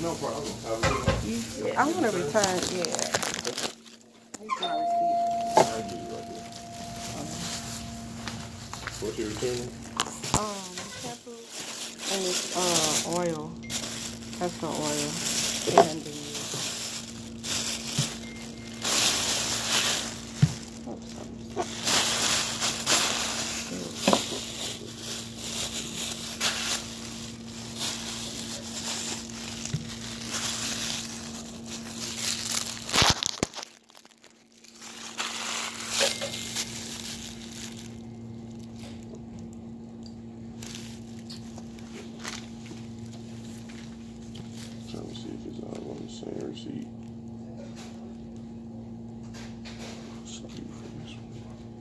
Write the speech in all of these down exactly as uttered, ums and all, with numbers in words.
no problem. You, I want to return, yeah. Here's my receipt. I'll give you right here. What you returning? Um, shampoo and it's uh oil. That's the oil. And the Trying to see if it's all on the same receipt. Let's see for this one.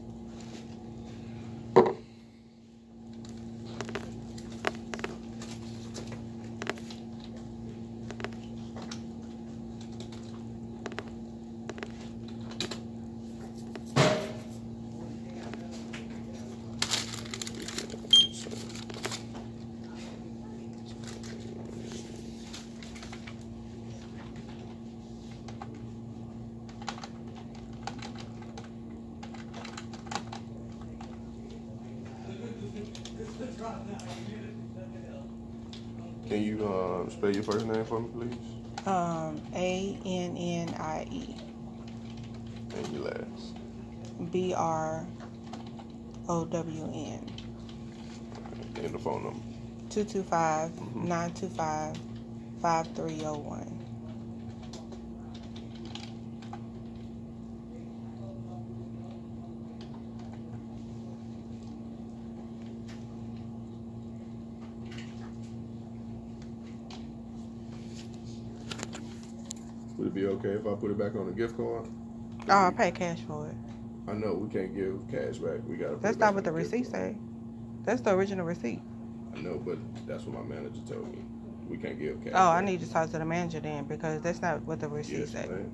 Can you uh, spell your first name for me, please? um A N N I E. And your last. B R O W N. And the phone number. two two five, nine two five, five three zero one. Would it be okay if I put it back on the gift card? Oh, I pay cash for it. I know we can't give cash back. We gotta. Put That's it back not what the on gift receipt card. say. That's the original receipt. I know, but that's what my manager told me. We can't give cash. Oh, I back. need to talk to the manager then because that's not what the receipt Yes, say. ma'am.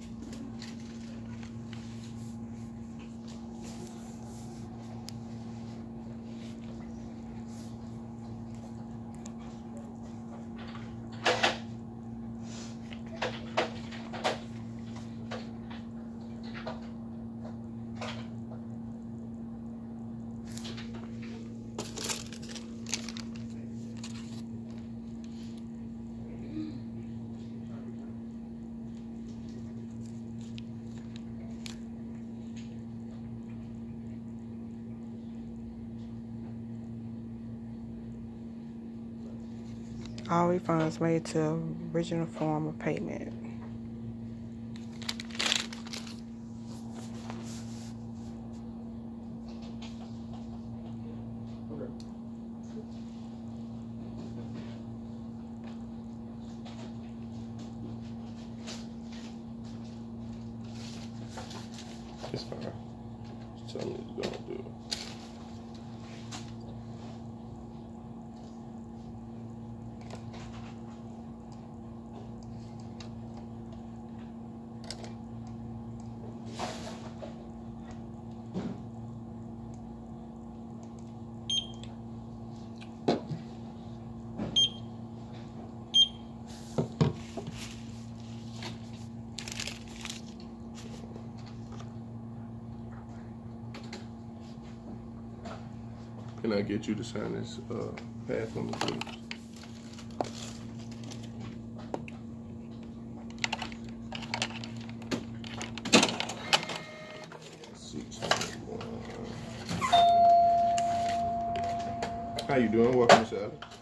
All refunds made to original form of payment. Okay. It's fine. Just tell me what you're gonna do. Can I get you to sign this uh, pad for me, please? How you doing? Welcome, Mister Alex.